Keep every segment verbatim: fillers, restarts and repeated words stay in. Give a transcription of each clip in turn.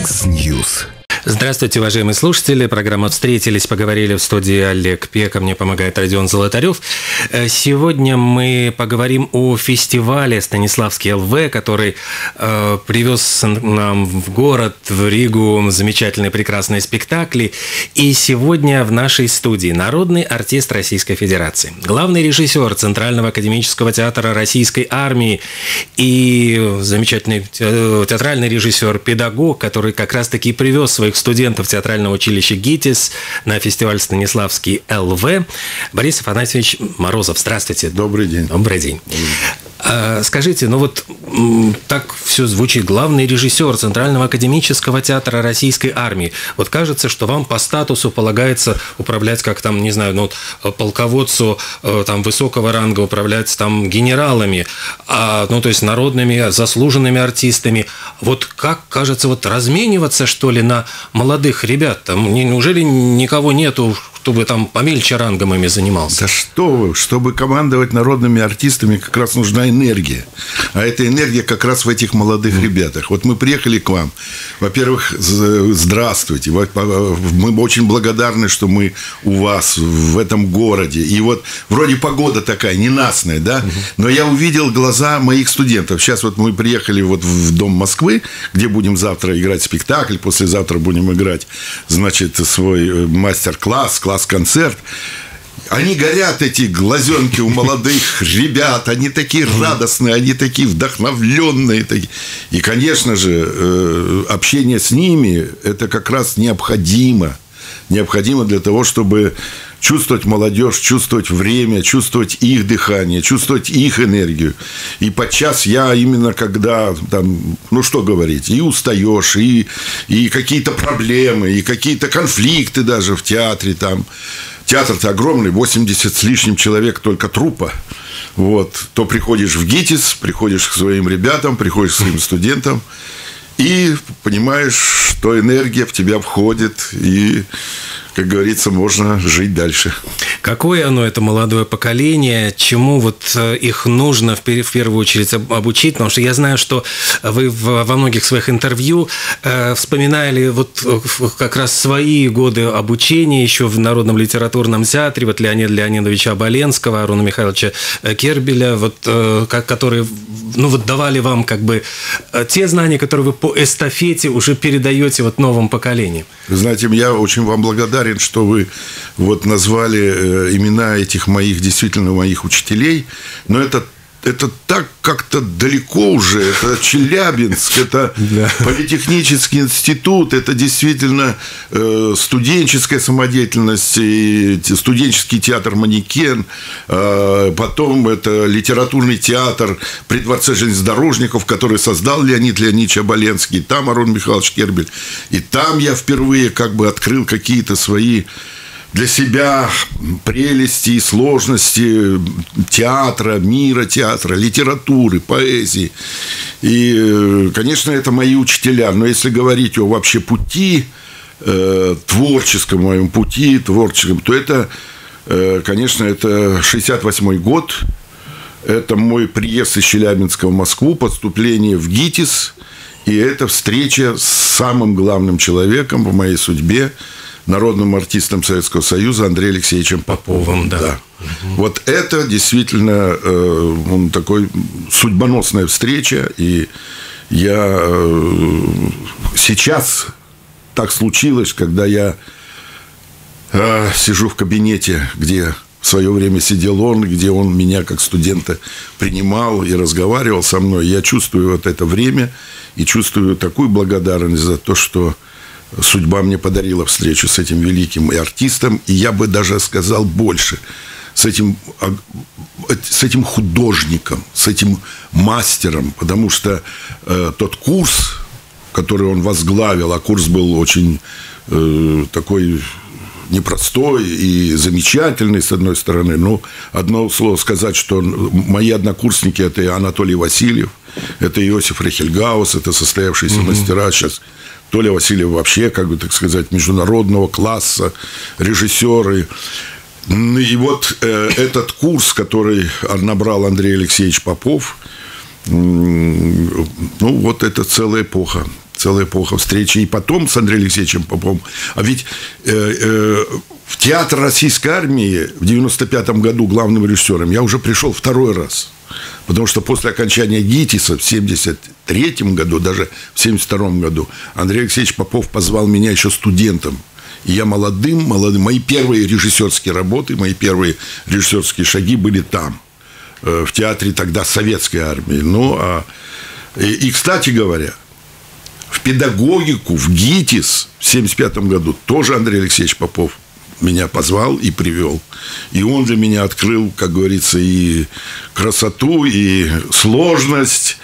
Яндекс.Ньюс. Здравствуйте, уважаемые слушатели. Программа «Встретились, поговорили» в студии Олег Пека. Мне помогает Родион Золотарев. Сегодня мы поговорим о фестивале «Станиславский эл-вэ», который э, привез нам в город, в Ригу, замечательные, прекрасные спектакли. И сегодня в нашей студии народный артист Российской Федерации, главный режиссер Центрального академического театра Российской Армии и замечательный театральный режиссер, педагог, который как раз-таки привез своих студентов театрального училища ГИТИС на фестиваль «Станиславский эл-вэ». Борис Афанасьевич Морозов, здравствуйте. Добрый день. Добрый день. А, скажите, ну вот так все звучит. Главный режиссер Центрального академического театра Российской Армии. Вот кажется, что вам по статусу полагается управлять, как там, не знаю, ну вот полководцу там высокого ранга управлять там генералами, а, ну то есть народными заслуженными артистами. Вот как, кажется, вот размениваться, что ли, на молодых ребят? Там, неужели никого нету, чтобы там помельче рангом ими занимался? Да что вы, чтобы командовать народными артистами, как раз нужна энергия. А эта энергия как раз в этих молодых mm. ребятах. Вот мы приехали к вам. Во-первых, здравствуйте. Мы очень благодарны, что мы у вас в этом городе. И вот вроде погода такая ненастная, да? Mm-hmm. Но я увидел глаза моих студентов. Сейчас вот мы приехали вот в Дом Москвы, где будем завтра играть спектакль, послезавтра будем играть, значит, свой мастер-класс, класс-концерт. Они горят, эти глазенки у молодых ребят. Они такие радостные, они такие вдохновленные. И, конечно же, общение с ними – это как раз необходимо. Необходимо для того, чтобы чувствовать молодежь, чувствовать время, чувствовать их дыхание, чувствовать их энергию. И подчас я именно когда, там, ну что говорить, и устаешь, и, и какие-то проблемы, и какие-то конфликты даже в театре. Там. Театр-то огромный, восемьдесят с лишним человек только труппа. Вот. То приходишь в ГИТИС, приходишь к своим ребятам, приходишь к своим студентам, и понимаешь, что энергия в тебя входит, и, как говорится, можно жить дальше. Какое оно, это молодое поколение, чему вот их нужно в первую очередь обучить? Потому что я знаю, что вы во многих своих интервью вспоминали вот как раз свои годы обучения еще в Народном литературном театре, вот Леонида Леонидовича Оболенского, Арона Михайловича Кербеля, вот, которые ну, вот давали вам как бы те знания, которые вы по эстафете уже передаете вот новому поколению. Вы знаете, я очень вам благодарен, что вы вот назвали имена этих моих, действительно моих учителей, но это, это так как-то далеко уже, это Челябинск, это да. Политехнический институт, это действительно э, студенческая самодеятельность, и студенческий театр «Манекен», э, потом это литературный театр при дворце железнодорожников, который создал Леонид Леонидович Оболенский, там Арон Михайлович Кербель, и там я впервые как бы открыл какие-то свои для себя прелести и сложности театра, мира театра, литературы, поэзии. И, конечно, это мои учителя. Но если говорить о вообще пути, э, творческом моем пути, творческом, то это, э, конечно, это шестьдесят восьмой год. Это мой приезд из Челябинска в Москву, поступление в ГИТИС. И это встреча с самым главным человеком по моей судьбе, народным артистом Советского Союза Андреем Алексеевичем Поповым. Да. Да. Угу. Вот это действительно э, такой судьбоносная встреча. И я э, сейчас так случилось, когда я э, сижу в кабинете, где в свое время сидел он, где он меня как студента принимал и разговаривал со мной. Я чувствую вот это время и чувствую такую благодарность за то, что судьба мне подарила встречу с этим великим артистом, и я бы даже сказал больше, с этим, с этим художником, с этим мастером, потому что э, тот курс, который он возглавил, а курс был очень э, такой непростой и замечательный, с одной стороны, но одно слово сказать, что мои однокурсники – это Анатолий Васильев, это Иосиф Рехельгаус, это состоявшиеся mm-hmm. мастера сейчас. Толя Васильев вообще, как бы так сказать, международного класса, режиссеры. И вот э, этот курс, который набрал Андрей Алексеевич Попов, э, ну, вот это целая эпоха. целая эпоха встречи. И потом с Андреем Алексеевичем Поповым. А ведь э, э, в театр Российской армии в девяносто пятом году главным режиссером я уже пришел второй раз. Потому что после окончания ГИТИСа в семьдесят третьем году, даже в семьдесят втором году, Андрей Алексеевич Попов позвал меня еще студентом. И я молодым, молодым. Мои первые режиссерские работы, мои первые режиссерские шаги были там, в театре тогда Советской армии. Ну, а... и, и, кстати говоря, в педагогику, в ГИТИС в семьдесят пятом году тоже Андрей Алексеевич Попов меня позвал и привел. И он для меня открыл, как говорится, и красоту, и сложность,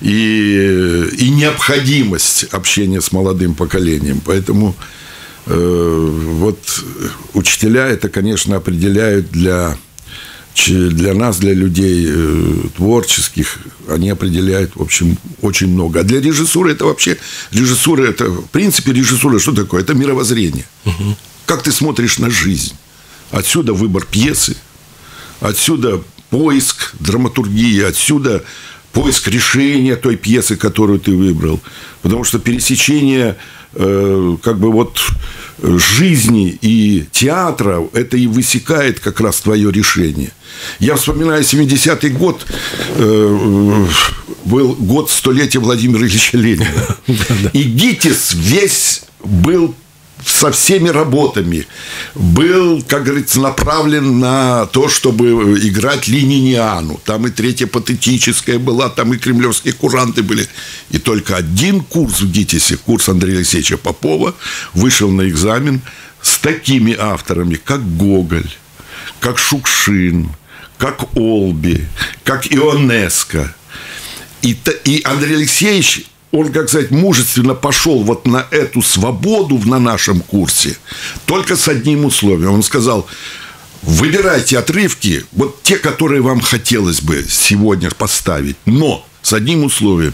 и, и необходимость общения с молодым поколением. Поэтому э, вот учителя это, конечно, определяют для, для нас, для людей э, творческих, они определяют, в общем, очень много. А для режиссуры это вообще, режиссура это, в принципе, режиссура что такое? Это мировоззрение. Угу. Как ты смотришь на жизнь? Отсюда выбор пьесы, отсюда поиск драматургии, отсюда поиск решения той пьесы, которую ты выбрал. Потому что пересечение э, как бы вот жизни и театра, это и высекает как раз твое решение. Я вспоминаю семидесятый год, э, был год столетия Владимира Ильича Ленина. И ГИТИС весь был со всеми работами, был, как говорится, направлен на то, чтобы играть лениниану. Там и третья патетическая была, там и кремлевские куранты были. И только один курс в ГИТИСе, курс Андрея Алексеевича Попова, вышел на экзамен с такими авторами, как Гоголь, как Шукшин, как Олби, как Ионеско. И, и Андрей Алексеевич... Он, как сказать, мужественно пошел вот на эту свободу на нашем курсе, только с одним условием. Он сказал: выбирайте отрывки, вот те, которые вам хотелось бы сегодня поставить, но с одним условием.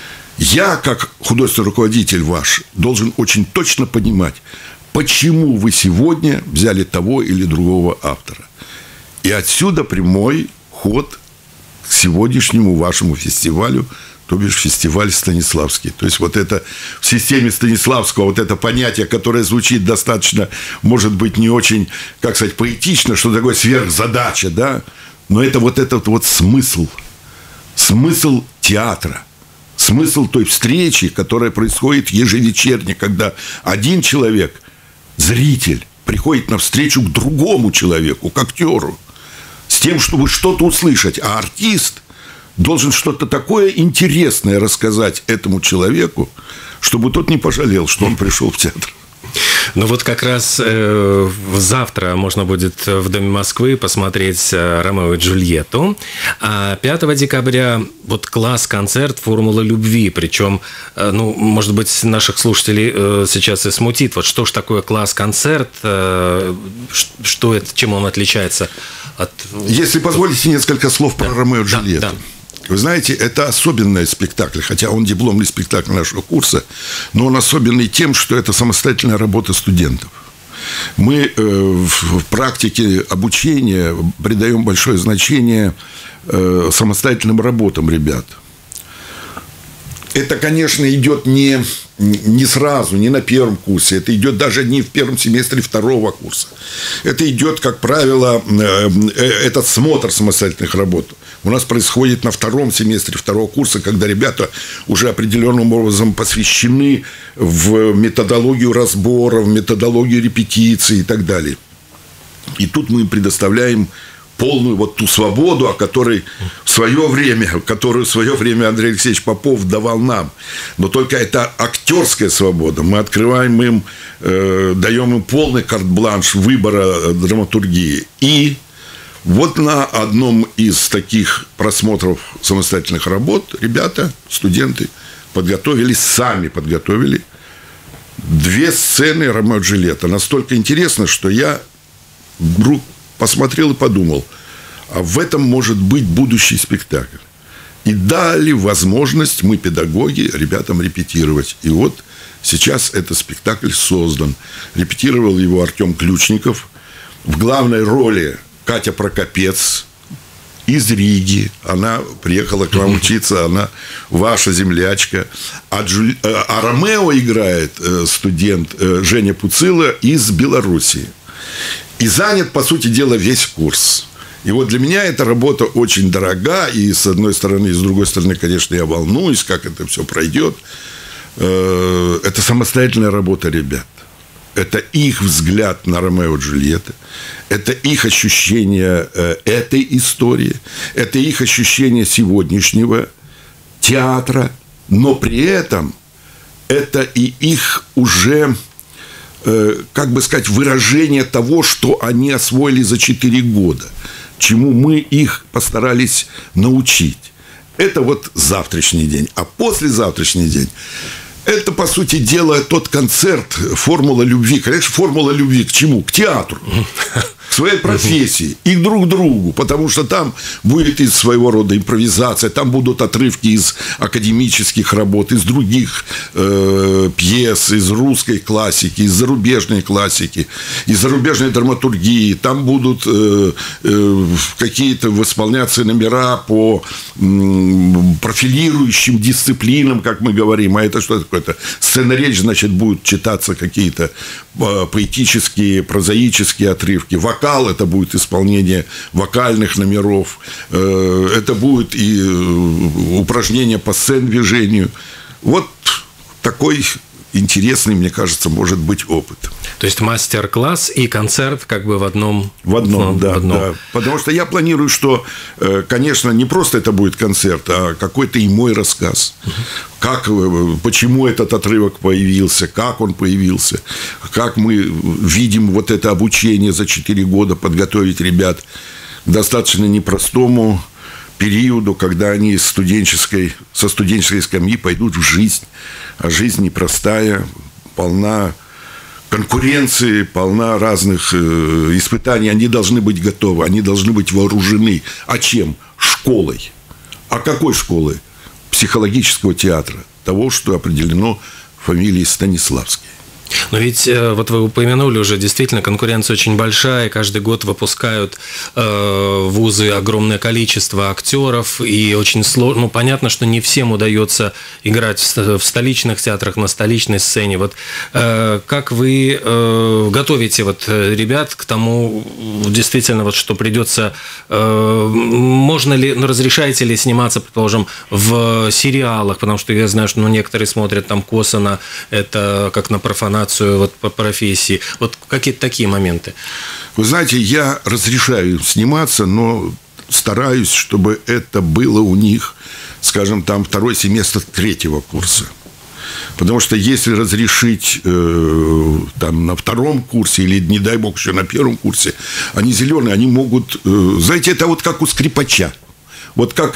Я, как художественный руководитель ваш, должен очень точно понимать, почему вы сегодня взяли того или другого автора. И отсюда прямой ход к сегодняшнему вашему фестивалю, то бишь фестиваль Станиславский. То есть вот это в системе Станиславского вот это понятие, которое звучит достаточно, может быть, не очень, как сказать, поэтично, что такое сверхзадача, да? Но это вот этот вот смысл, смысл театра, смысл той встречи, которая происходит ежевечерне, когда один человек, зритель, приходит навстречу к другому человеку, к актеру, с тем, чтобы что-то услышать, а артист должен что-то такое интересное рассказать этому человеку, чтобы тот не пожалел, что он пришел в театр. Ну вот как раз э, завтра можно будет в Доме Москвы посмотреть э, «Ромео и Джульетту», а пятого декабря вот класс-концерт «Формула любви», причем, э, ну, может быть, наших слушателей э, сейчас и смутит, вот что ж такое класс-концерт, э, что это, чем он отличается от... Если позволите, несколько слов про да, «Ромео и Джульетту». Да, да. Вы знаете, это особенный спектакль, хотя он дипломный спектакль нашего курса, но он особенный тем, что это самостоятельная работа студентов. Мы э, в, в практике обучения придаем большое значение э, самостоятельным работам ребят. Это, конечно, идет не, не сразу, не на первом курсе. Это идет даже не в первом семестре второго курса. Это идет, как правило, э, э, этот смотр самостоятельных работ у нас происходит на втором семестре второго курса, когда ребята уже определенным образом посвящены в методологию разбора, в методологию репетиции и так далее. И тут мы им предоставляем полную вот ту свободу, о которой в свое время, которую в свое время Андрей Алексеевич Попов давал нам. Но только это актерская свобода. Мы открываем им, э, даем им полный карт-бланш выбора драматургии. И вот на одном из таких просмотров самостоятельных работ ребята, студенты, подготовили, сами подготовили две сцены «Ромео и Джульетта». Настолько интересно, что я вдруг посмотрел и подумал, а в этом может быть будущий спектакль. И дали возможность мы, педагоги, ребятам репетировать. И вот сейчас этот спектакль создан. Репетировал его Артем Ключников. В главной роли Катя Прокопец, из Риги. Она приехала к вам учиться, она ваша землячка. А, Джуль... а Ромео играет студент Женя Пуцила из Белоруссии. И занят, по сути дела, весь курс. И вот для меня эта работа очень дорога. И с одной стороны, и с другой стороны, конечно, я волнуюсь, как это все пройдет. Это самостоятельная работа ребят. Это их взгляд на Ромео и Джульетта. Это их ощущение этой истории. Это их ощущение сегодняшнего театра. Но при этом это и их уже, как бы сказать, выражение того, что они освоили за четыре года. Чему мы их постарались научить. Это вот завтрашний день. А послезавтрашний день это, по сути дела, тот концерт «Формула любви». Конечно, формула любви к чему? К театру. К своей профессии. И друг к другу. Потому что там будет из своего рода импровизация. Там будут отрывки из академических работ, из других э, пьес, из русской классики, из зарубежной классики, из зарубежной драматургии. Там будут э, э, какие-то восполняться номера по э, профилирующим дисциплинам, как мы говорим. А это что такое? Это сценаречь, значит, будут читаться какие-то поэтические, прозаические отрывки. Вокал – это будет исполнение вокальных номеров. Это будет и упражнение по сцен-движению. Вот такой интересный, мне кажется, может быть опыт. То есть мастер-класс и концерт как бы в одном. В одном, в, да, в одном. Да. Потому что я планирую, что, конечно, не просто это будет концерт, а какой-то и мой рассказ. Как, почему этот отрывок появился, как он появился, как мы видим вот это обучение за четыре года, подготовить ребят к достаточно непростому периоду, когда они студенческой, со студенческой скамьи пойдут в жизнь. А жизнь непростая, полна конкуренции, полна разных испытаний. Они должны быть готовы, они должны быть вооружены. А чем? Школой. А какой школы? Психологического театра. Того, что определено фамилией Станиславский. Но ведь вот вы упомянули уже, действительно, конкуренция очень большая, каждый год выпускают э, вузы огромное количество актеров, и очень сложно, ну, понятно, что не всем удается играть в столичных театрах, на столичной сцене. Вот э, как вы э, готовите вот ребят к тому, действительно, вот что придется, э, можно ли, ну, разрешаете ли сниматься, предположим, в сериалах, потому что я знаю, что, ну, некоторые смотрят там косо на это, как на профанацию, вот по профессии. Вот какие-то такие моменты. Вы знаете, я разрешаю сниматься, но стараюсь, чтобы это было у них, скажем, там второй семестр третьего курса. Потому что если разрешить э, там, на втором курсе или, не дай бог, еще на первом курсе, они зеленые, они могут... Э, знаете, это вот как у скрипача. Вот как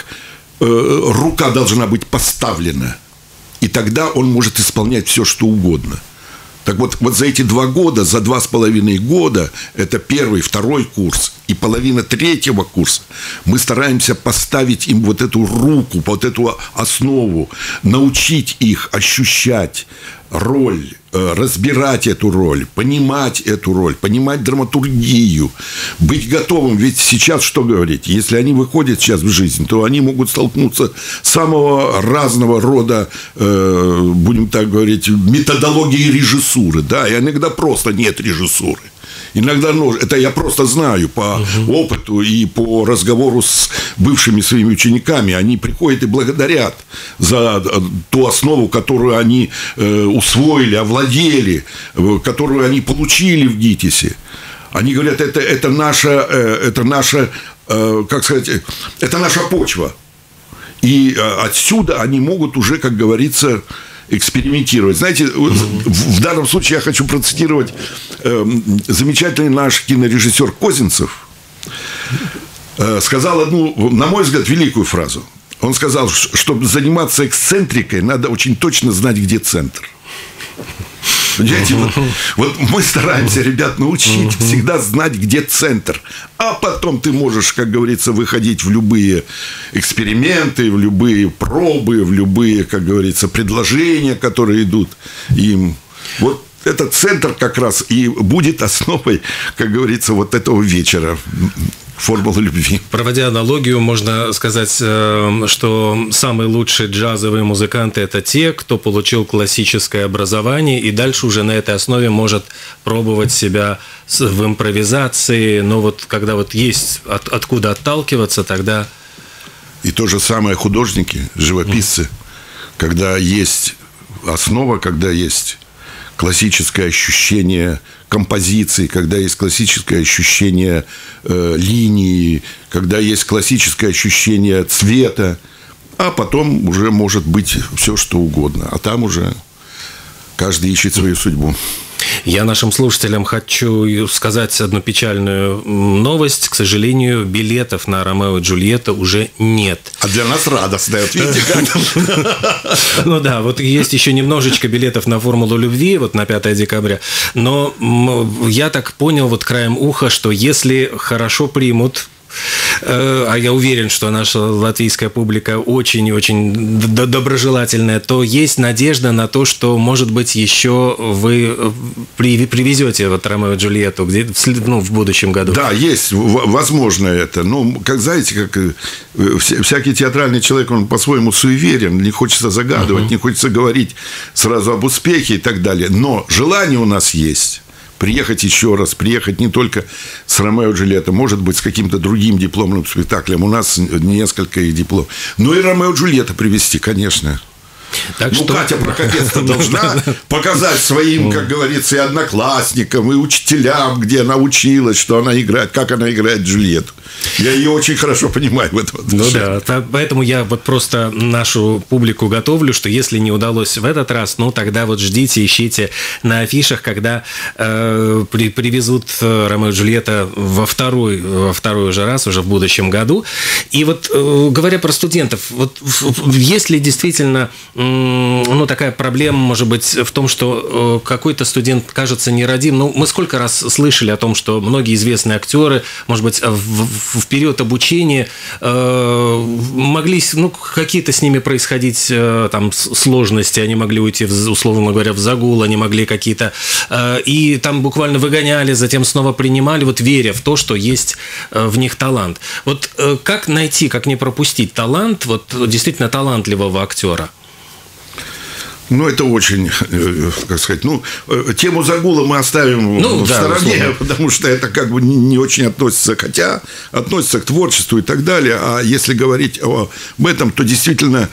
э, рука должна быть поставлена. И тогда он может исполнять все, что угодно. Так вот, вот за эти два года, за два с половиной года, это первый, второй курс и половина третьего курса, мы стараемся поставить им вот эту руку, вот эту основу, научить их ощущать роль, разбирать эту роль, понимать эту роль, понимать драматургию, быть готовым. Ведь сейчас что говорить? Если они выходят сейчас в жизнь, то они могут столкнуться с самого разного рода, э, будем так говорить, методологией режиссуры. Да? И иногда просто нет режиссуры. Иногда, ну, это я просто знаю по угу. опыту и по разговору с бывшими своими учениками. Они приходят и благодарят за ту основу, которую они э, усвоили, овладели, э, которую они получили в ГИТИСе. Они говорят, это, это наша, э, это наша э, как сказать, это наша почва. И э, отсюда они могут уже, как говорится, экспериментировать. Знаете, в данном случае я хочу процитировать э, замечательный наш кинорежиссер Козинцев. Э, сказал одну, на мой взгляд, великую фразу. Он сказал, чтобы заниматься эксцентрикой, надо очень точно знать, где центр. Понимаете, вот, вот мы стараемся ребят научить всегда знать, где центр. А потом ты можешь, как говорится, выходить в любые эксперименты, в любые пробы, в любые, как говорится, предложения, которые идут им. Вот этот центр как раз и будет основой, как говорится, вот этого вечера. формула любви. Проводя аналогию, можно сказать, что самые лучшие джазовые музыканты – это те, кто получил классическое образование и дальше уже на этой основе может пробовать себя в импровизации. Но вот когда вот есть от, откуда отталкиваться, тогда… И то же самое художники, живописцы, mm. когда есть основа, когда есть классическое ощущение композиции, когда есть классическое ощущение э, линии, когда есть классическое ощущение цвета, а потом уже может быть все, что угодно. А там уже каждый ищет свою судьбу. Я нашим слушателям хочу сказать одну печальную новость. К сожалению, билетов на «Ромео и Джульетту» уже нет. А для нас радостно, вот видите, как? Ну да, вот есть еще немножечко билетов на «Формулу любви», вот на пятое декабря. Но я так понял вот краем уха, что если хорошо примут, а я уверен, что наша латвийская публика очень и очень доброжелательная, то есть надежда на то, что, может быть, еще вы привезете вот «Ромео и Джульетту» где, ну, в будущем году. Да, есть, возможно это. Ну, как знаете, как всякий театральный человек, он по-своему суеверен, не хочется загадывать, uh-huh. не хочется говорить сразу об успехе и так далее. Но желание у нас есть. Приехать еще раз, приехать не только с «Ромео и Джульеттой», может быть, с каким-то другим дипломным спектаклем. У нас несколько и дипломов. Ну и «Ромео и Джульетта» привезти, конечно. Так ну, что... Катя Прокопец-то должна показать своим, как говорится, и одноклассникам, и учителям, где она училась, что она играет, как она играет Джульетту. Я ее очень хорошо понимаю в этом отношении. Ну да, поэтому я вот просто нашу публику готовлю, что если не удалось в этот раз, ну тогда вот ждите, ищите на афишах, когда э, при, привезут «Ромео и Джульетта» во второй, во второй уже раз, уже в будущем году. И вот э, говоря про студентов, вот есть ли действительно ну, такая проблема, может быть, в том, что какой-то студент кажется нерадим. Ну, мы сколько раз слышали о том, что многие известные актеры, может быть, в, в период обучения э, могли, ну, какие-то с ними происходить э, там сложности, они могли уйти, в, условно говоря, в загул, они могли какие-то... Э, и там буквально выгоняли, затем снова принимали, вот веря в то, что есть э, в них талант. Вот э, как найти, как не пропустить талант, вот действительно талантливого актера? Ну, это очень, как сказать, ну, тему загула мы оставим ну, в да, стороне, условно. Потому что это как бы не очень относится, хотя относится к творчеству и так далее. А если говорить об этом, то действительно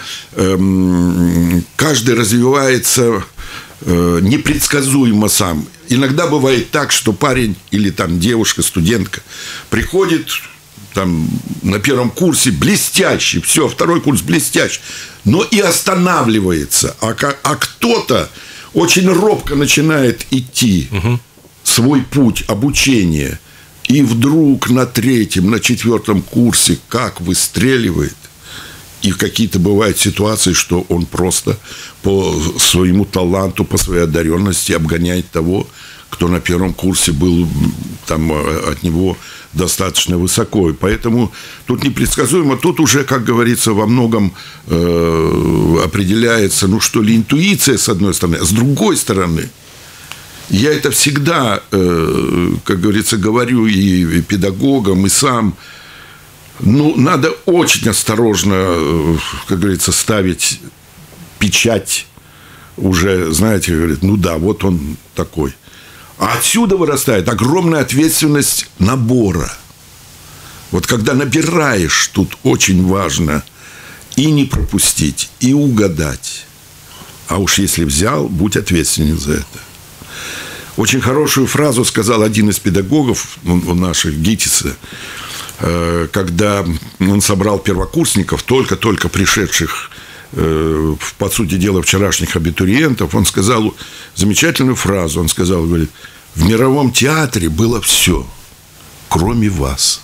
эм, каждый развивается э, непредсказуемо сам. Иногда бывает так, что парень или там девушка, студентка приходит там на первом курсе блестящий, все, второй курс блестящий, но и останавливается. А, а кто-то очень робко начинает идти угу. свой путь обучения, и вдруг на третьем, на четвертом курсе как выстреливает. И какие-то бывают ситуации, что он просто по своему таланту, по своей одаренности обгоняет того, кто на первом курсе был там, от него достаточно высоко. И поэтому тут непредсказуемо. Тут уже, как говорится, во многом э, определяется, ну что ли, интуиция, с одной стороны. А с другой стороны, я это всегда, э, как говорится, говорю и педагогам, и сам. Ну, надо очень осторожно, как говорится, ставить печать. Уже, знаете, говорит, ну да, вот он такой. А отсюда вырастает огромная ответственность набора. Вот когда набираешь, тут очень важно и не пропустить, и угадать. А уж если взял, будь ответственен за это. Очень хорошую фразу сказал один из педагогов наших, Гитиса, когда он собрал первокурсников, только-только пришедших, по сути дела, вчерашних абитуриентов, он сказал замечательную фразу. Он сказал, говорит, в мировом театре было все, кроме вас.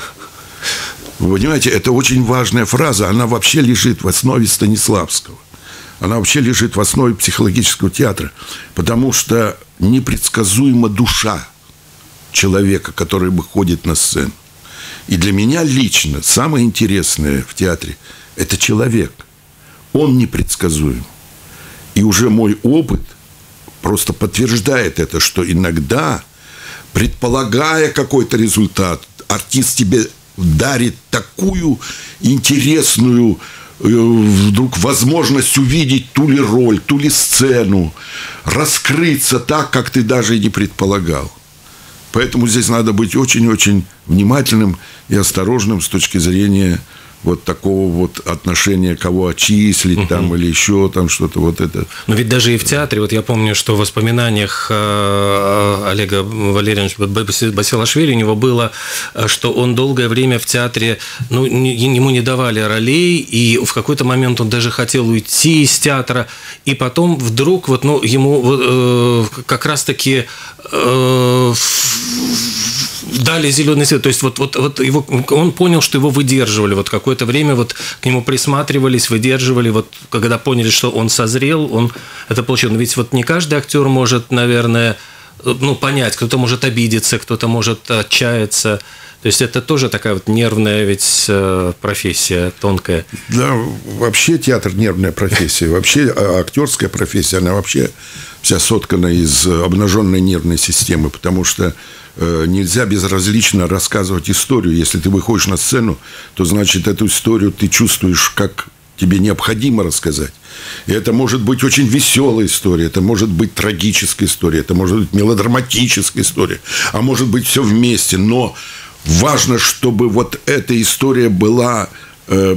Вы понимаете, это очень важная фраза. Она вообще лежит в основе Станиславского. Она вообще лежит в основе психологического театра. Потому что непредсказуема душа человека, который выходит на сцену. И для меня лично самое интересное в театре – это человек. Он непредсказуем. И уже мой опыт просто подтверждает это, что иногда, предполагая какой-то результат, артист тебе дарит такую интересную вдруг возможность увидеть ту ли роль, ту ли сцену, раскрыться так, как ты даже и не предполагал. Поэтому здесь надо быть очень-очень внимательным и осторожным с точки зрения вот такого вот отношения, кого отчислить uh-huh. там или еще там что-то вот это. Но ведь даже и в театре, вот я помню, что в воспоминаниях Олега Валерьевича Басилашвили у него было, что он долгое время в театре, ну, ему не давали ролей, и в какой-то момент он даже хотел уйти из театра, и потом вдруг вот, ну, ему э, как раз-таки э, дали зеленый свет, то есть вот, вот, вот его, он понял, что его выдерживали, вот какое-то время вот к нему присматривались, выдерживали, вот когда поняли, что он созрел, он это получил. Но ведь вот не каждый актер может, наверное, ну, понять, кто-то может обидеться, кто-то может отчаяться. То есть это тоже такая вот нервная ведь профессия, тонкая. Да, вообще театр нервная профессия. Вообще актерская профессия, она вообще вся соткана из обнаженной нервной системы, потому что нельзя безразлично рассказывать историю. Если ты выходишь на сцену, то значит эту историю ты чувствуешь, как тебе необходимо рассказать. И это может быть очень веселая история, это может быть трагическая история, это может быть мелодраматическая история, а может быть все вместе. Но важно, чтобы вот эта история была э,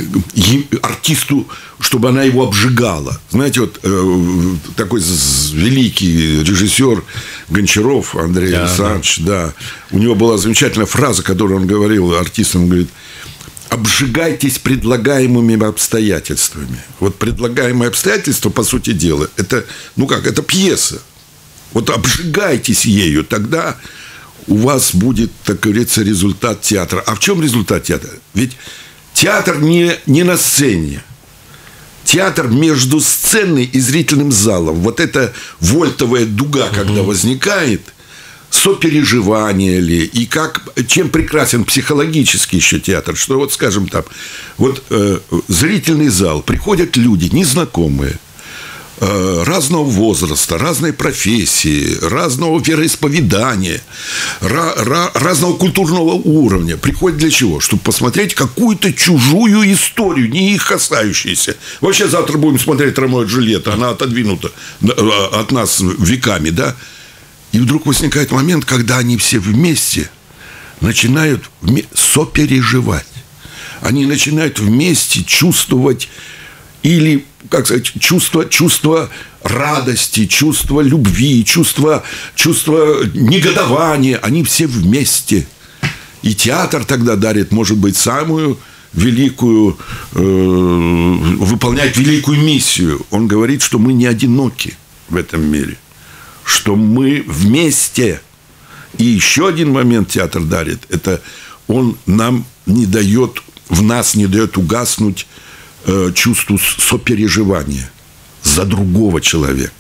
артисту, чтобы она его обжигала. Знаете, вот э, такой великий режиссер Гончаров Андрей да, Александрович, да. да, у него была замечательная фраза, которую он говорил артистам, он говорит: обжигайтесь предлагаемыми обстоятельствами. Вот предлагаемые обстоятельства, по сути дела, это, ну как, это пьеса. Вот обжигайтесь ею, тогда у вас будет, так говорится, результат театра. А в чем результат театра? Ведь театр не, не на сцене. Театр между сценой и зрительным залом. Вот эта вольтовая дуга, когда угу. возникает, сопереживание ли, и как, чем прекрасен психологически еще театр, что вот, скажем там, вот э, зрительный зал, приходят люди незнакомые, э, разного возраста, разной профессии, разного вероисповедания, ra- ra- разного культурного уровня. Приходят для чего? Чтобы посмотреть какую-то чужую историю, не их касающуюся. Вообще завтра будем смотреть «Ромео и Джульетта», она отодвинута от нас веками, да? И вдруг возникает момент, когда они все вместе начинают сопереживать. Они начинают вместе чувствовать или, как сказать, чувство, чувство радости, чувство любви, чувство, чувство негодования. Они все вместе. И театр тогда дарит, может быть, самую великую, э, выполняет великую миссию. Он говорит, что мы не одиноки в этом мире, что мы вместе. И еще один момент театр дарит. Это он нам не дает, в нас не дает угаснуть э, чувству сопереживания за другого человека.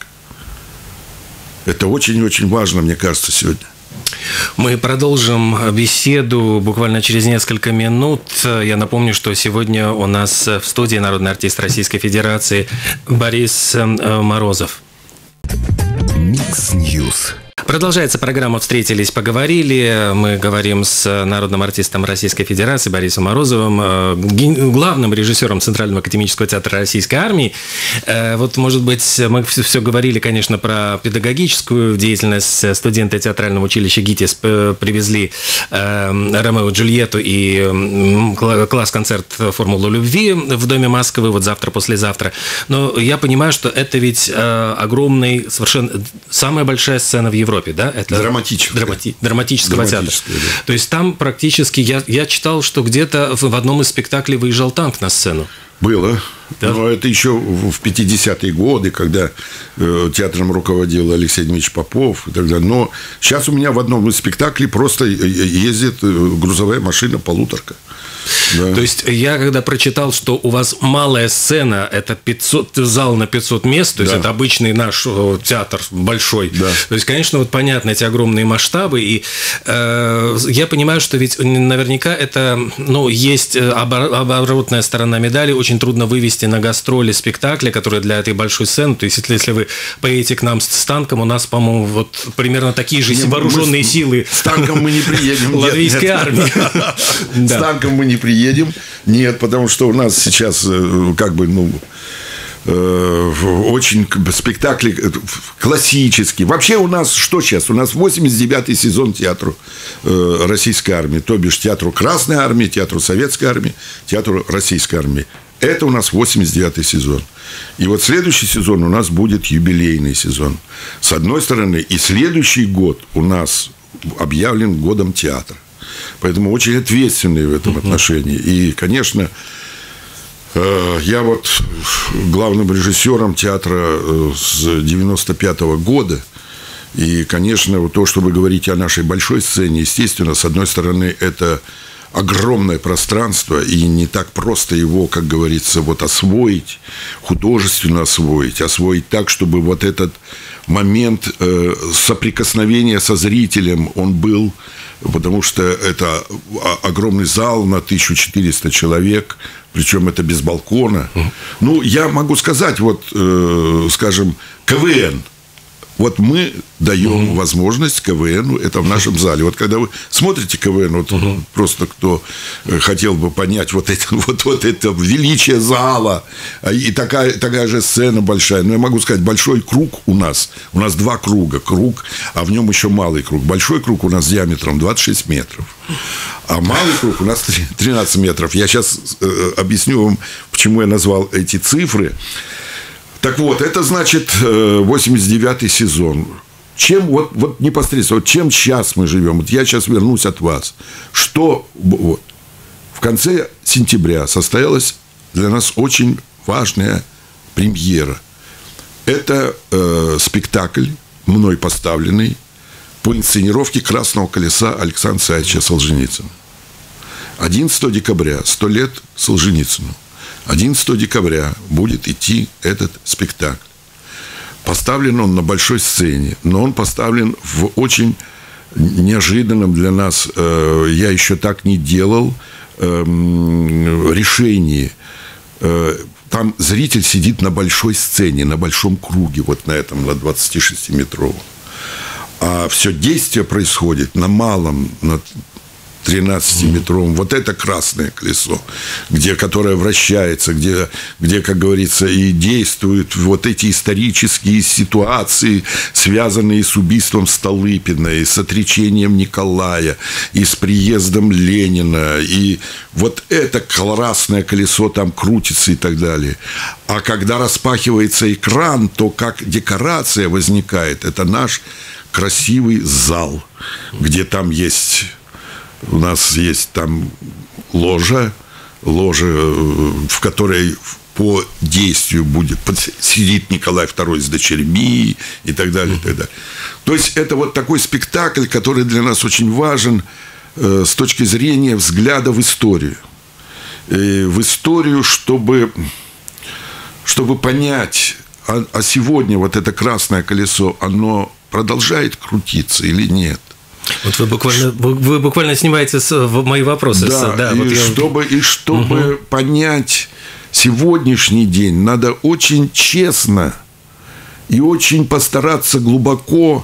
Это очень-очень важно, мне кажется, сегодня. Мы продолжим беседу буквально через несколько минут. Я напомню, что сегодня у нас в студии народный артист Российской Федерации Борис Морозов. Микс Ньюс. Продолжается программа «Встретились, поговорили». Мы говорим с народным артистом Российской Федерации Борисом Морозовым, главным режиссером Центрального академического театра Российской Армии. Вот, может быть, мы все говорили, конечно, про педагогическую деятельность. Студенты театрального училища ГИТИС привезли «Ромео и Джульетту» и класс-концерт «Формулу любви» в Доме Москвы, вот завтра, послезавтра. Но я понимаю, что это ведь огромный, совершенно самая большая сцена в Европе. Да? Это драматического, драмати, драматического театра. Да. То есть там практически, я, я читал, что где-то в одном из спектаклей выезжал танк на сцену. Было. Да? Но это еще в пятидесятые годы, когда э, театром руководил Алексей Дмитриевич Попов и так далее. Но сейчас у меня в одном из спектаклей просто ездит грузовая машина, полуторка. Да. То есть я когда прочитал, что у вас малая сцена, это пятьсот, зал на пятьсот мест, то есть да. это обычный наш театр большой. Да. То есть, конечно, вот понятно эти огромные масштабы, и э, я понимаю, что ведь наверняка это, ну, есть оборотная сторона медали, очень трудно вывести на гастроли спектакли, которые для этой большой сцены. То есть, если, если вы поедете к нам с, с танком, у нас, по-моему, вот примерно такие же вооруженные мы, силы. С танком мы не приедем. Латвийской армии. С танком мы не приедем. Нет, потому что у нас сейчас как бы, ну, очень спектакли классические. Вообще у нас что сейчас? У нас восемьдесят девятый сезон театру российской армии. То бишь театру Красной армии, театру Советской армии, театру Российской армии. Это у нас восемьдесят девятый сезон. И вот следующий сезон у нас будет юбилейный сезон. С одной стороны, и следующий год у нас объявлен годом театра. Поэтому очень ответственный в этом отношении. И, конечно, я вот главным режиссером театра с девяносто пятого года. И, конечно, вот то, что вы говорите о нашей большой сцене, естественно, с одной стороны, это огромное пространство, и не так просто его, как говорится, вот освоить, художественно освоить, освоить так, чтобы вот этот момент э, соприкосновения со зрителем, он был, потому что это огромный зал на тысячу четыреста человек, причем это без балкона. Ну, я могу сказать, вот, э, скажем, КВН. Вот мы даем угу. возможность КВНу, это в нашем зале. Вот когда вы смотрите КВН, вот угу. просто кто хотел бы понять вот это, вот, вот это величие зала, и такая, такая же сцена большая. Но я могу сказать, большой круг у нас, у нас два круга, круг, а в нем еще малый круг. Большой круг у нас диаметром двадцать шесть метров, а малый круг у нас тринадцать метров. Я сейчас объясню вам, почему я назвал эти цифры. Так вот, это значит восемьдесят девятый сезон. Чем вот, вот непосредственно, вот чем сейчас мы живем? Вот я сейчас вернусь от вас. Что вот, в конце сентября состоялась для нас очень важная премьера. Это э, спектакль, мной поставленный, по инсценировке «Красного колеса» Александра Саича Солженицына. одиннадцатого декабря, сто лет Солженицыну. одиннадцатого декабря будет идти этот спектакль. Поставлен он на большой сцене, но он поставлен в очень неожиданном для нас, э, я еще так не делал, э, решении. Э, там зритель сидит на большой сцене, на большом круге, вот на этом, на двадцатишестиметровом. А все действие происходит на малом, на тринадцатиметровом. Вот это красное колесо, где, которое вращается, где, где, как говорится, и действуют вот эти исторические ситуации, связанные с убийством Столыпина, и с отречением Николая, и с приездом Ленина. И вот это красное колесо там крутится и так далее. А когда распахивается экран, то как декорация возникает, это наш красивый зал, где там есть... У нас есть там ложа, ложа, в которой по действию будет сидит Николай второй с дочерьми и так далее, и так далее. То есть это вот такой спектакль, который для нас очень важен э, с точки зрения взгляда в историю. И в историю, чтобы, чтобы понять, а, а сегодня вот это красное колесо, оно продолжает крутиться или нет. Вот вы буквально, вы буквально снимаете с, мои вопросы. Да, с, да, и, вот я... чтобы, и чтобы угу. понять сегодняшний день, надо очень честно и очень постараться глубоко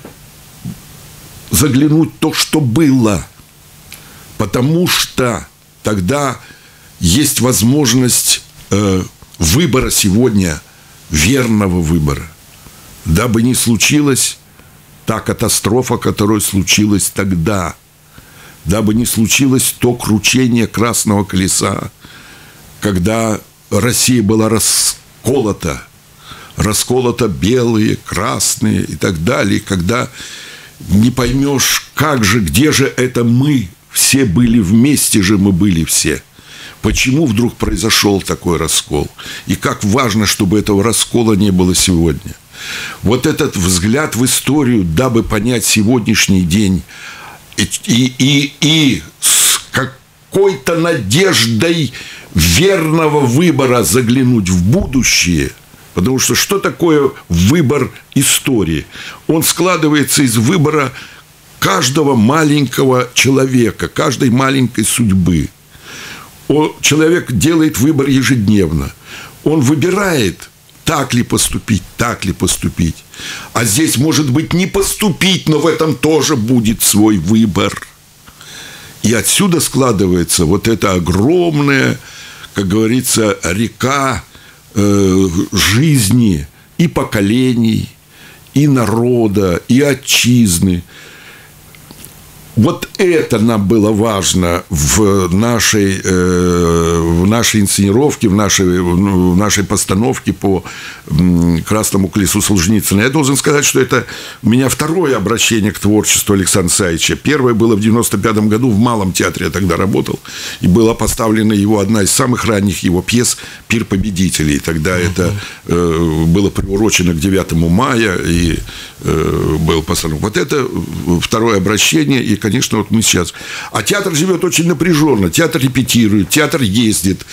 заглянуть в то, что было. Потому что тогда есть возможность э, выбора сегодня, верного выбора. Дабы не случилось... та катастрофа, которая случилась тогда, дабы не случилось то кручение красного колеса, когда Россия была расколота, расколота белые, красные и так далее, когда не поймешь, как же, где же это мы, все были вместе же мы были все. Почему вдруг произошел такой раскол? И как важно, чтобы этого раскола не было сегодня. Вот этот взгляд в историю, дабы понять сегодняшний день и, и, и, и с какой-то надеждой верного выбора заглянуть в будущее. Потому что что такое выбор истории? Он складывается из выбора каждого маленького человека, каждой маленькой судьбы. Человек делает выбор ежедневно. Он выбирает, так ли поступить, так ли поступить. А здесь, может быть, не поступить, но в этом тоже будет свой выбор. И отсюда складывается вот эта огромная, как говорится, река э, жизни и поколений, и народа, и отчизны. Вот это нам было важно в нашей, э, в нашей инсценировке, в нашей, в нашей постановке по «Красному колесу» Солженицына. Я должен сказать, что это у меня второе обращение к творчеству Александра Исаевича. Первое было в девяносто пятом году в Малом театре, я тогда работал, и была поставлена его одна из самых ранних его пьес «Пир победителей». Тогда uh-huh. это э, было приурочено к девятому мая, и э, был постановлен. Вот это второе обращение, и конечно, вот мы сейчас. А театр живет очень напряженно. Театр репетирует, театр ездит.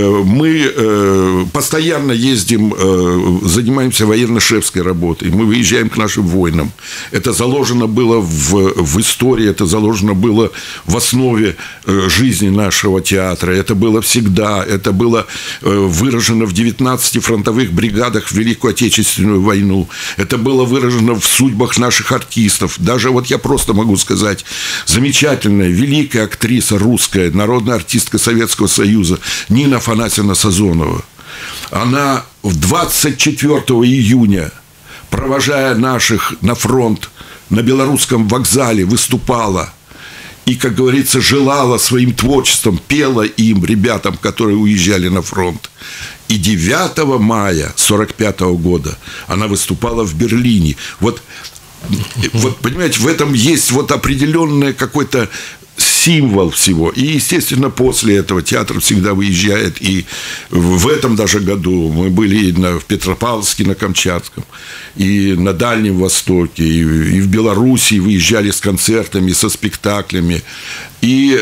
Мы постоянно ездим, занимаемся военно-шефской работой. Мы выезжаем к нашим воинам. Это заложено было в, в истории, это заложено было в основе жизни нашего театра. Это было всегда. Это было выражено в девятнадцати фронтовых бригадах в Великую Отечественную войну. Это было выражено в судьбах наших артистов. Даже вот я просто могу сказать, замечательная, великая актриса русская, народная артистка Советского Союза Нина Афанасьевна Сазонова. Она двадцать четвёртого июня, провожая наших на фронт, на Белорусском вокзале выступала и, как говорится, желала своим творчеством, пела им, ребятам, которые уезжали на фронт. И девятого мая сорок пятого года она выступала в Берлине. Вот Вот, понимаете, в этом есть вот определенный какой-то символ всего. И, естественно, после этого театр всегда выезжает. И в этом даже году мы были и на, в Петропавловске, на Камчатском, и на Дальнем Востоке, и, и в Белоруссии выезжали с концертами, со спектаклями. И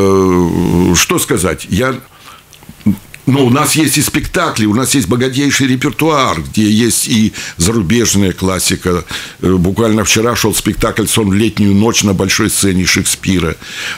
э, что сказать? Я... Ну, у нас есть и спектакли, у нас есть богатейший репертуар, где есть и зарубежная классика. Буквально вчера шел спектакль «Сон в летнюю ночь» на большой сцене Шекспира.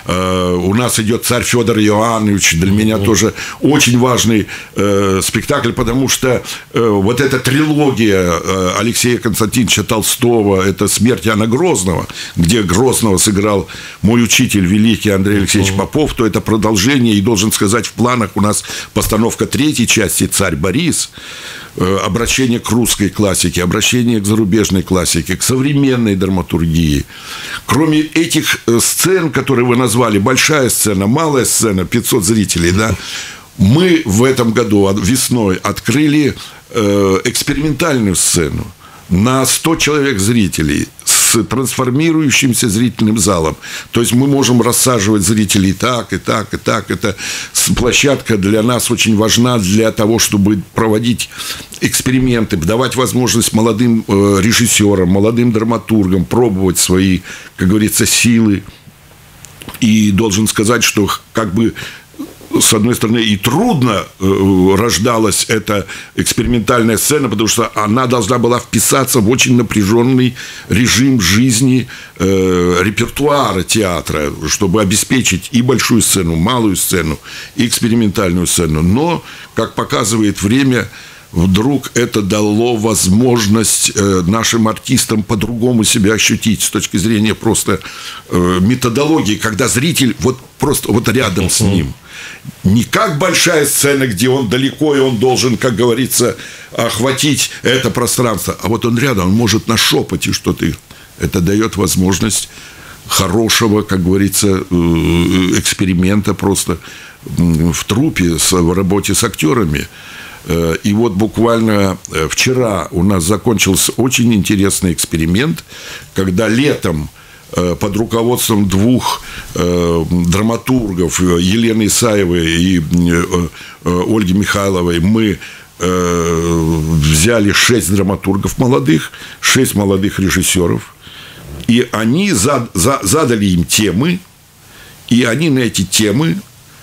У нас идет «Царь Федор Иоаннович». Для меня тоже очень важный спектакль, потому что вот эта трилогия Алексея Константиновича Толстого, это «Смерть Иоанна Грозного», где Грозного сыграл мой учитель великий Андрей Алексеевич Попов, то это продолжение, и должен сказать, в планах у нас постановка третьей части «Царь Борис», обращение к русской классике, обращение к зарубежной классике, к современной драматургии. Кроме этих сцен, которые вы назвали, большая сцена, малая сцена, пятьсот зрителей, да, мы в этом году весной открыли экспериментальную сцену на сто человек зрителей с трансформирующимся зрительным залом. То есть мы можем рассаживать зрителей так, и так, и так. Это площадка для нас очень важна для того, чтобы проводить эксперименты, давать возможность молодым режиссерам, молодым драматургам пробовать свои, как говорится, силы. И должен сказать, что как бы с одной стороны, и трудно э, рождалась эта экспериментальная сцена, потому что она должна была вписаться в очень напряженный режим жизни э, репертуара театра, чтобы обеспечить и большую сцену, малую сцену, и экспериментальную сцену. Но, как показывает время, вдруг это дало возможность э, нашим артистам по-другому себя ощутить с точки зрения просто э, методологии, когда зритель вот просто вот рядом с ним. Не как большая сцена, где он далеко, и он должен, как говорится, охватить это пространство. А вот он рядом, он может на шепоте что-то. Это дает возможность хорошего, как говорится, эксперимента просто в труппе, в работе с актерами. И вот буквально вчера у нас закончился очень интересный эксперимент, когда летом под руководством двух э, драматургов, Елены Исаевой и э, Ольги Михайловой, мы э, взяли шесть драматургов молодых, шесть молодых режиссеров, и они зад, за, задали им темы, и они на эти темы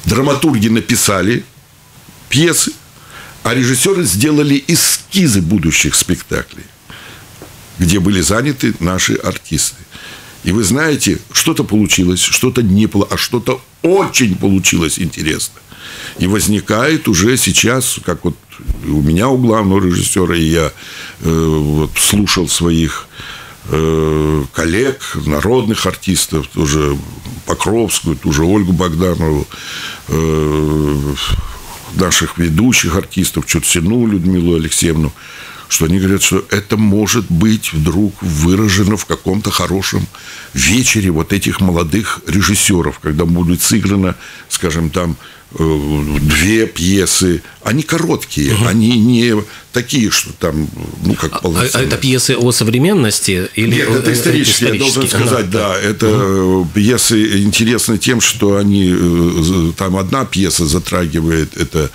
драматурги написали пьесы, а режиссеры сделали эскизы будущих спектаклей, где были заняты наши артисты. И вы знаете, что-то получилось, что-то не получилось, а что-то очень получилось интересно. И возникает уже сейчас, как вот у меня, у главного режиссера, и я э, вот, слушал своих э, коллег, народных артистов, тоже Покровскую, ту же Ольгу Богданову, э, наших ведущих артистов, Чурсину Людмилу Алексеевну, что они говорят, что это может быть вдруг выражено в каком-то хорошем вечере вот этих молодых режиссеров, когда будет сыграно, скажем, там две пьесы. Они короткие, угу. Они не такие, что там, ну, как полноценные. А, а это пьесы о современности? Или Нет, это исторические, я должен сказать, да. да. Это угу. пьесы интересны тем, что они, там одна пьеса затрагивает это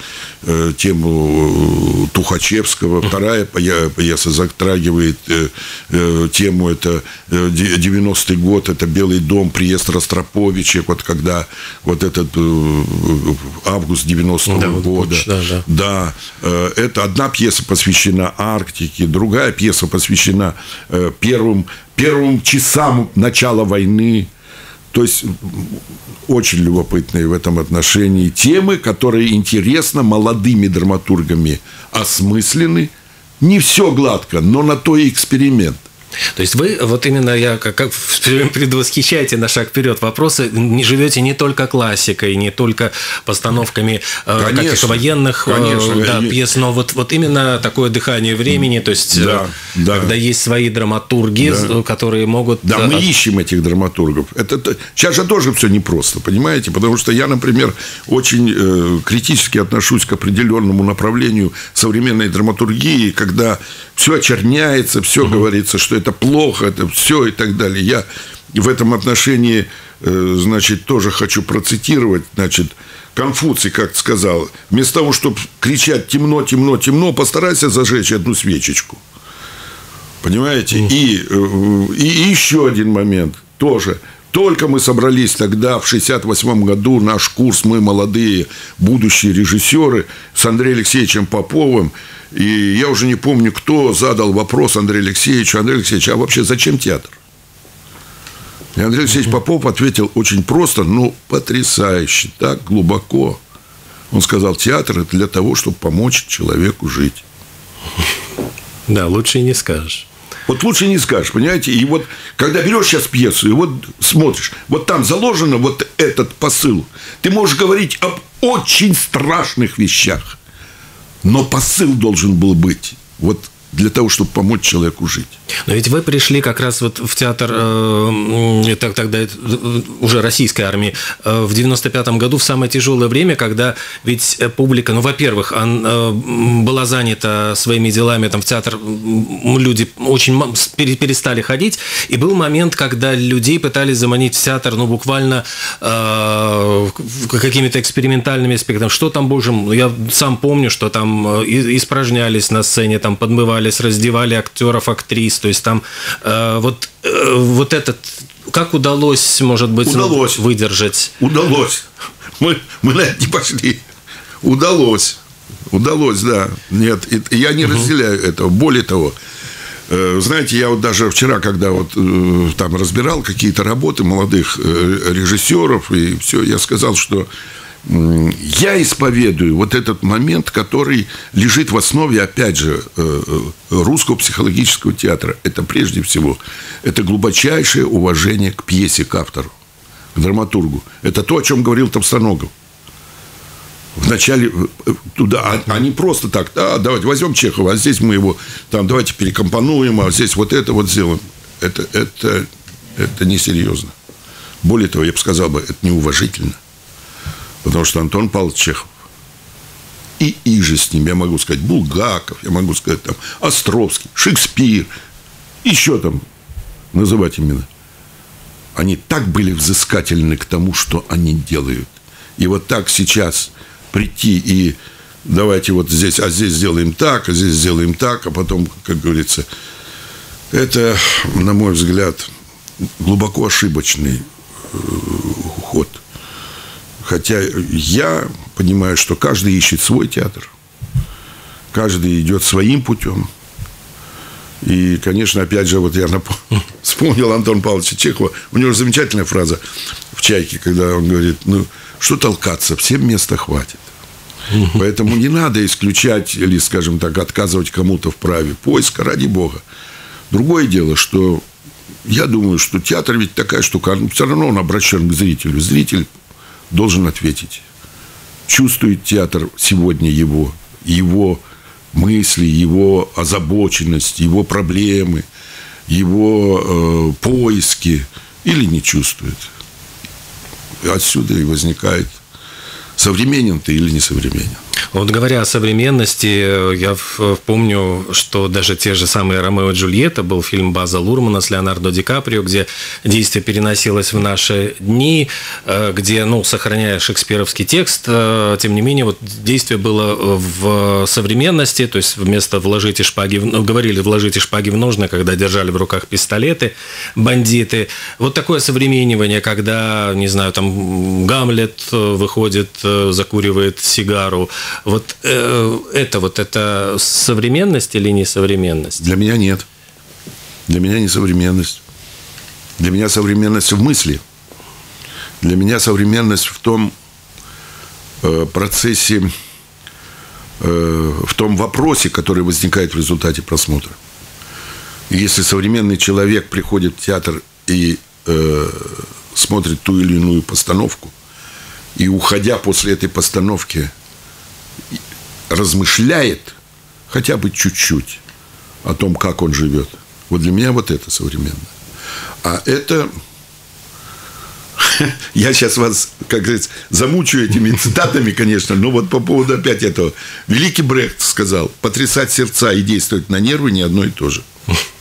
тему Тухачевского, угу. вторая пьеса затрагивает тему, это девяностый год, это «Белый дом», приезд Ростроповича, вот когда вот этот август девяностого да, года. Да, да. Да, это одна пьеса посвящена Арктике, другая пьеса посвящена первым, первым часам начала войны. То есть очень любопытные в этом отношении темы, которые интересно молодыми драматургами осмыслены. Не все гладко, но на то и эксперимент. То есть вы, вот именно, я как, как предвосхищаете на шаг вперед вопросы, не живете не только классикой, не только постановками конечно, каких-то военных конечно, да, пьес, но вот, вот именно такое дыхание времени, то есть да, да. когда есть свои драматурги, да. которые могут... Да, мы ищем этих драматургов. Это, это, сейчас же тоже все непросто, понимаете? Потому что я, например, очень э, критически отношусь к определенному направлению современной драматургии, когда все очерняется, все угу. говорится, что это плохо, это все и так далее. Я в этом отношении, значит, тоже хочу процитировать, значит, Конфуций как сказал: вместо того, чтобы кричать темно, темно, темно, постарайся зажечь одну свечечку. Понимаете? Mm. И, и еще один момент тоже. Только мы собрались тогда, в шестьдесят восьмом году, наш курс «Мы молодые будущие режиссеры» с Андреем Алексеевичем Поповым. И я уже не помню, кто задал вопрос Андрею Алексеевичу: Андрей Алексеевич, а вообще зачем театр? И Андрей Алексеевич Попов ответил очень просто, но потрясающе, так глубоко. Он сказал: театр – это для того, чтобы помочь человеку жить. Да, лучше и не скажешь. Вот лучше не скажешь, понимаете? И вот, когда берешь сейчас пьесу, и вот смотришь, вот там заложено вот этот посыл. Ты можешь говорить об очень страшных вещах, но посыл должен был быть вот для того, чтобы помочь человеку жить. Но ведь вы пришли как раз вот в театр, э, тогда уже российской армии, э, в девяносто пятом году, в самое тяжелое время, когда ведь публика, ну, во-первых, он, э, была занята своими делами, там в театр люди очень перестали ходить, и был момент, когда людей пытались заманить в театр, ну, буквально э, какими-то экспериментальными спектаклями. Что там, боже мой, я сам помню, что там испражнялись на сцене, там подмывали, раздевали актеров, актрис, то есть там э, вот, э, вот этот, как удалось, может быть, удалось. Ну, выдержать? Удалось. Мы, мы на это не пошли. Удалось. Удалось, да. Нет, я не разделяю угу. этого. Более того, э, знаете, я вот даже вчера, когда вот э, там разбирал какие-то работы молодых э, режиссеров, и все, я сказал, что я исповедую вот этот момент, который лежит в основе, опять же, русского психологического театра. Это прежде всего, это глубочайшее уважение к пьесе, к автору, к драматургу. Это то, о чем говорил Товстоногов. Вначале туда, а не просто так, да, давайте возьмем Чехова, а здесь мы его, там, давайте перекомпонуем, а здесь вот это вот сделаем. Это, это, это несерьезно. Более того, я бы сказал бы, это неуважительно. Потому что Антон Павлович Чехов и иже с ним, я могу сказать, Булгаков, я могу сказать, там, Островский, Шекспир, еще там называть именно. Они так были взыскательны к тому, что они делают. И вот так сейчас прийти и давайте вот здесь, а здесь сделаем так, а здесь сделаем так, а потом, как говорится, это, на мой взгляд, глубоко ошибочный ход. Хотя я понимаю, что каждый ищет свой театр. Каждый идет своим путем. И, конечно, опять же, вот я напомнил, вспомнил Антона Павловича Чехова. У него замечательная фраза в «Чайке», когда он говорит: ну, что толкаться, всем места хватит. Поэтому не надо исключать или, скажем так, отказывать кому-то в праве поиска, ради бога. Другое дело, что я думаю, что театр ведь такая штука, все равно он обращен к зрителю. Зритель должен ответить. Чувствует театр сегодня его, его мысли, его озабоченность, его проблемы, его э, поиски, или не чувствует. И отсюда и возникает, современен ты или несовременен. Вот говоря о современности, я помню, что даже те же самые «Ромео и Джульетта» был фильм База Лурмана с Леонардо Ди Каприо, где действие переносилось в наши дни, где, ну, сохраняя шекспировский текст, тем не менее, вот действие было в современности, то есть вместо «вложите шпаги», ну, говорили «вложите шпаги в ножны», когда держали в руках пистолеты бандиты. Вот такое современнивание, когда, не знаю, там Гамлет выходит, закуривает сигару. Вот э, это вот это современность или несовременность? Для меня нет. Для меня не современность. Для меня современность в мысли. Для меня современность в том э, процессе, э, в том вопросе, который возникает в результате просмотра. И если современный человек приходит в театр и э, смотрит ту или иную постановку, и, уходя после этой постановки, размышляет хотя бы чуть-чуть о том, как он живет. Вот для меня вот это современно. А это... Я сейчас вас, как говорится, замучу этими цитатами, конечно, но вот по поводу опять этого. Великий Брехт сказал: потрясать сердца и действовать на нервы не одно и то же.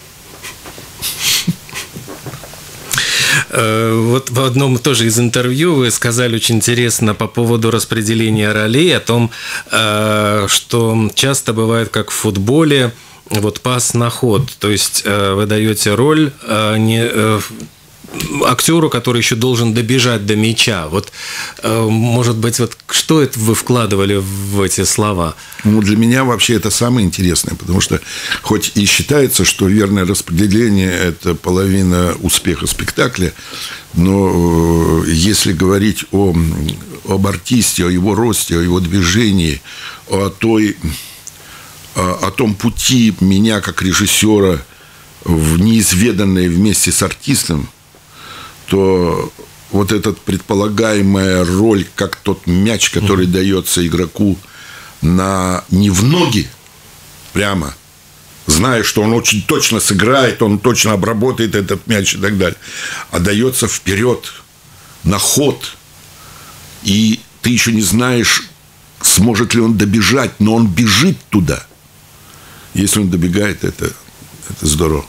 Вот в одном тоже из интервью вы сказали очень интересно по поводу распределения ролей, о том, что часто бывает, как в футболе, вот пас на ход. То есть вы даете роль не актеру, который еще должен добежать до мяча. Вот, может быть, вот что это вы вкладывали в эти слова? Ну, для меня вообще это самое интересное, потому что хоть и считается, что верное распределение – это половина успеха спектакля, но если говорить о, об артисте, о его росте, о его движении, о, той, о, о том пути меня как режиссера в неизведанное вместе с артистом, то вот эта предполагаемая роль, как тот мяч, который mm-hmm. дается игроку на, не в ноги прямо, зная, что он очень точно сыграет, он точно обработает этот мяч и так далее, а дается вперед, на ход, и ты еще не знаешь, сможет ли он добежать, но он бежит туда. Если он добегает, это, это здорово.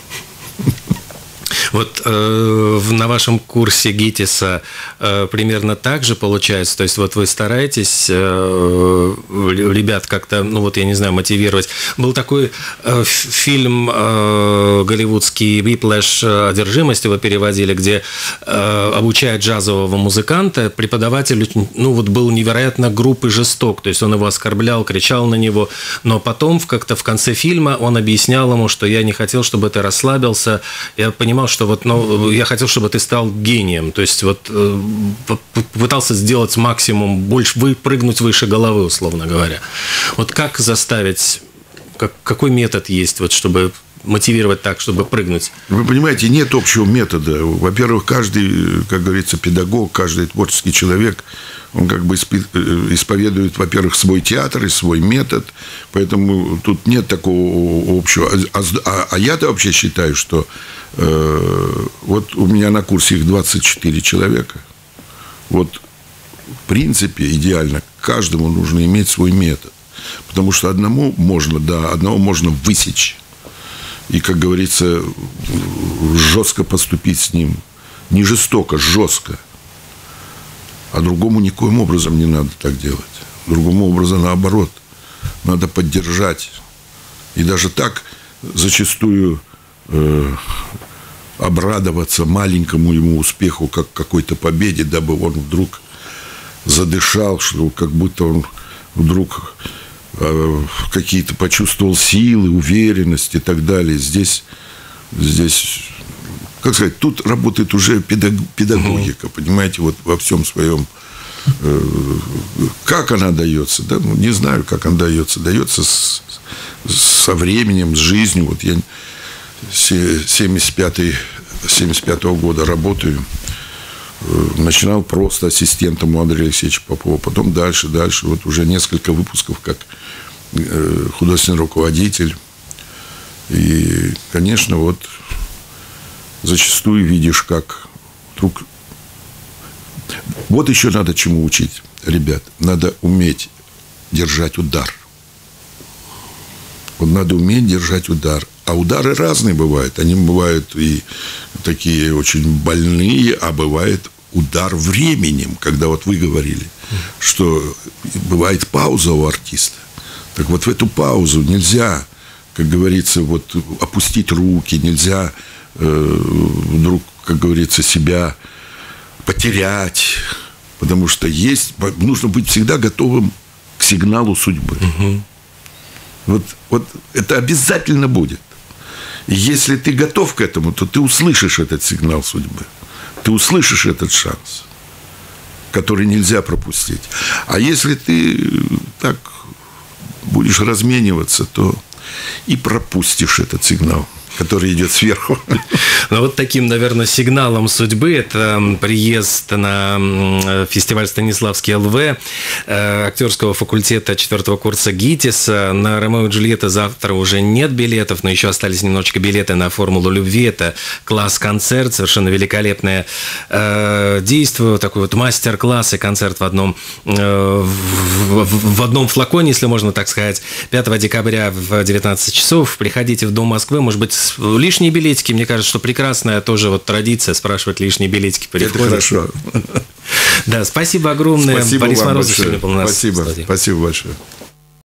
Вот э, на вашем курсе ГИТИСа э, примерно так же получается? То есть вот вы стараетесь э, ребят как-то, ну вот я не знаю, мотивировать. Был такой э, фильм э, голливудский «Whiplash. Одержимость», его переводили, где э, обучают джазового музыканта. Преподаватель, ну вот был невероятно груб и жесток. То есть он его оскорблял, кричал на него. Но потом как-то в конце фильма он объяснял ему, что я не хотел, чтобы ты расслабился. Я понимал, что вот, ну, я хотел, чтобы ты стал гением. То есть вот э, попытался сделать максимум, больше выпрыгнуть выше головы, условно говоря. Вот как заставить, как, какой метод есть, вот, чтобы мотивировать так, чтобы прыгнуть? Вы понимаете, нет общего метода. Во-первых, каждый, как говорится, педагог, каждый творческий человек, он как бы исповедует, во-первых, свой театр и свой метод, поэтому тут нет такого общего. А, а, а я-то вообще считаю, что э, вот у меня на курсе их двадцать четыре человека. Вот в принципе идеально каждому нужно иметь свой метод, потому что одному можно, да, одного можно высечь и, как говорится, жестко поступить с ним, не жестоко, жестко. А другому никоим образом не надо так делать. Другому образом наоборот. Надо поддержать. И даже так зачастую э, обрадоваться маленькому ему успеху, как какой-то победе, дабы он вдруг задышал, что как будто он вдруг какие-то почувствовал силы, уверенность и так далее. Здесь, здесь, как сказать, тут работает уже педагогика, понимаете, вот во всем своем. Как она дается, да? Ну, не знаю, как она дается. Дается с, со временем, с жизнью. Вот я семьдесят пятого года работаю. Начинал просто ассистентом у Андрея Алексеевича Попова. Потом дальше, дальше. Вот уже несколько выпусков как художественный руководитель. И, конечно, вот зачастую видишь, как вдруг... Вот еще надо чему учить, ребят. Надо уметь держать удар. Вот надо уметь держать удар. А удары разные бывают. Они бывают и такие очень больные, а бывает удар временем, когда вот вы говорили, что бывает пауза у артиста. Так вот в эту паузу нельзя, как говорится, вот опустить руки, нельзя э, вдруг, как говорится, себя потерять, потому что есть, нужно быть всегда готовым к сигналу судьбы. Угу. Вот, вот это обязательно будет. И если ты готов к этому, то ты услышишь этот сигнал судьбы. Ты услышишь этот шанс, который нельзя пропустить. А если ты так будешь размениваться, то и пропустишь этот сигнал, который идет сверху. Ну, вот таким, наверное, сигналом судьбы это приезд на фестиваль «Станиславский эл вэ» актерского факультета четвертого курса ГИТИСа. На «Ромео и Джульетта» завтра уже нет билетов, но еще остались немножечко билеты на «Формулу любви». Это класс-концерт, совершенно великолепное действие, такой вот мастер-класс и концерт в одном, в одном флаконе, если можно так сказать. пятого декабря в девятнадцать часов. Приходите в Дом Москвы, может быть, лишние билетики, мне кажется, что прекрасная тоже вот традиция спрашивать лишние билетики. Это хорошо. Да, спасибо огромное. Спасибо Борис вам Морозов большое. сегодня был у нас. Спасибо, спасибо большое.